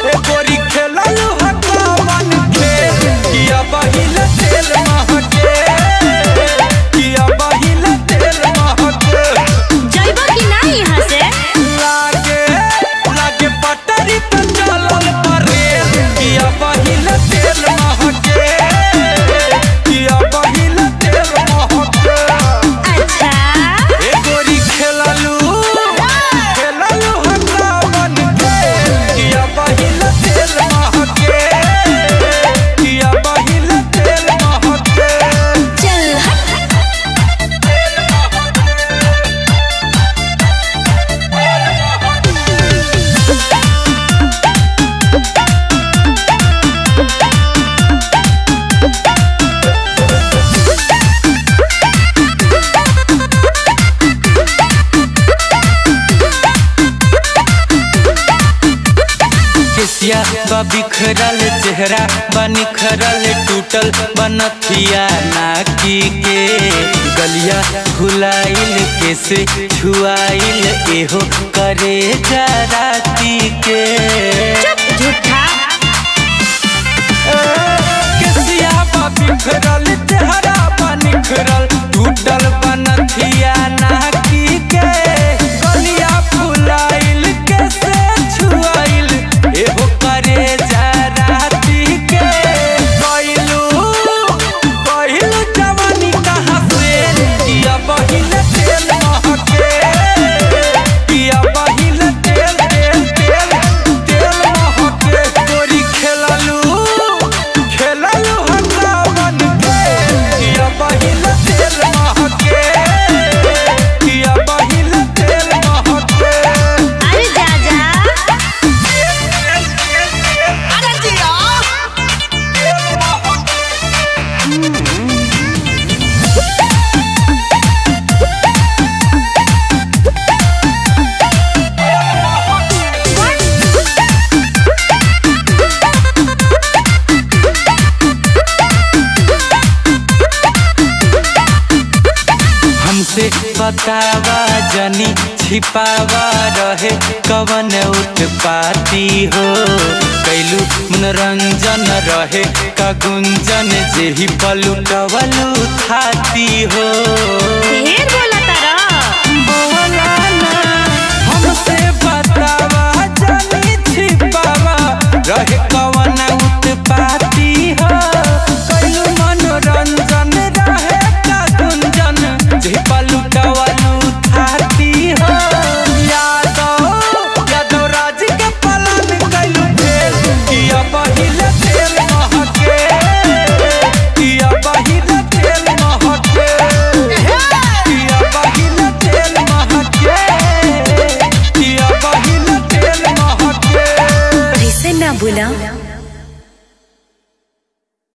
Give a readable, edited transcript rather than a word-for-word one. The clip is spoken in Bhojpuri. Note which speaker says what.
Speaker 1: गोरी खेललू हकावन खेल किया बहिल तेल महके किया बहिल तेल महके
Speaker 2: जाइबो कि ना यहाँ से
Speaker 1: लागे लागे पटरी पे चलल परे किया बहिल तेल महके किया बहिल तेल महके
Speaker 2: अच्छा
Speaker 1: ए गोरी खेललू हकावन खेल किया बहिल तेल महके किया बहिल तेल महके
Speaker 2: चल हट
Speaker 1: केसिया बा बिखरल चेहरा बा निखरल टूटल बनथिया नाकी के गलिया भुलाइल कैसे छुआइल एहो करे जराती के
Speaker 2: झूठा
Speaker 1: केसिया बा बिखरल चेहरा बा निखरल टूटल बनथिया नाकी के गलिया भुलाइल कैसे छुआइल एहो करे जराती के कहलू जवानी कहाँ से किया बहिल तेल महके किया बहिल तेल तेल तेल तेल महके गोरी खेललू हकावन खेल किया बहिल तेल महके किया बहिल तेल महके
Speaker 2: अरे जा जा अरे जिया
Speaker 1: हमसे बतावा जनी छिपावा रहे कवन उत्पाती हो कैलू मनोरंजन रहे का गुंजन जेही पलुटवलू थाती हो
Speaker 2: ढेर